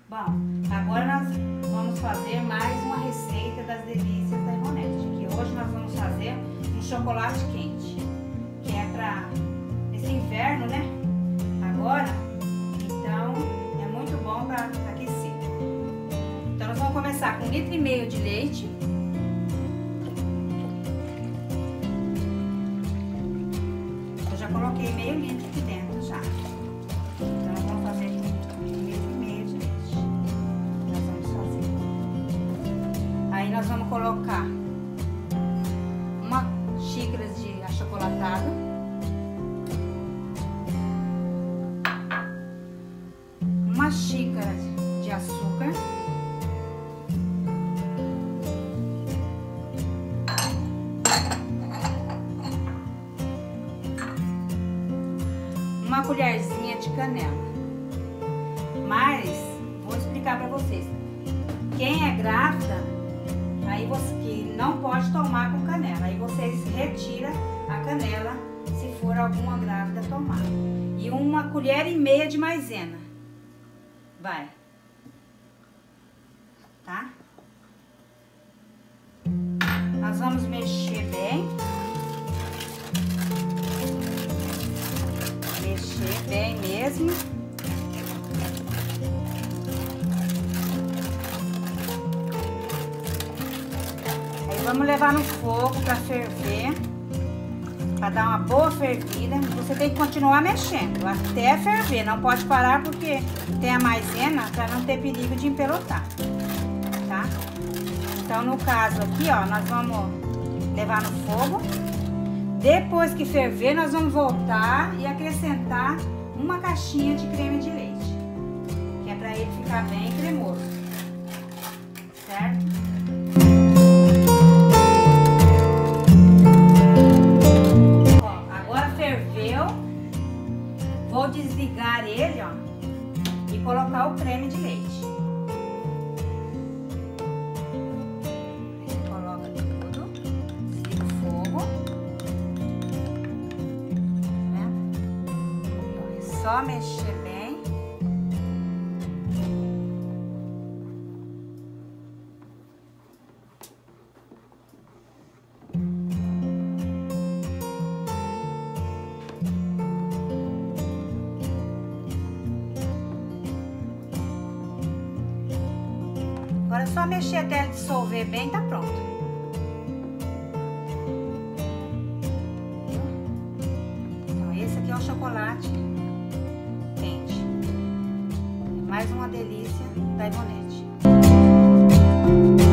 Bom, agora nós vamos fazer mais uma receita das delícias da Ivonete, que hoje nós vamos fazer um chocolate quente, que é para esse inverno, né? Agora, então é muito bom para aquecer. Então nós vamos começar com 1,5 litro de leite. Eu já coloquei meio litro aqui dentro já. Então nós vamos fazer 1,5 litro de leite. Nós vamos fazer. Aí nós vamos colocar uma xícara de achocolatado, uma xícara de açúcar, uma colherzinha de canela. Mas vou explicar para vocês. Quem é grávida, aí você que não pode tomar com canela, aí vocês retiram a canela se for alguma grávida tomar. E 1,5 colher de maisena. Vai. Tá? Nós vamos mexer bem. Mexer bem mesmo. Aí vamos levar no fogo para ferver, para dar uma boa fervida. Você tem que continuar mexendo até ferver, não pode parar porque tem a maisena para não ter perigo de empelotar, tá? Então no caso aqui, ó, nós vamos levar no fogo. Depois que ferver, nós vamos voltar e acrescentar uma caixinha de creme de leite, que é para ele ficar bem cremoso, certo? Ó, agora ferveu, vou desligar ele, ó, e colocar o creme de leite. Só mexer bem. Agora é só mexer até ele dissolver bem, tá pronto. Então esse aqui é o chocolate quente. Mais uma delícia da Ivonete.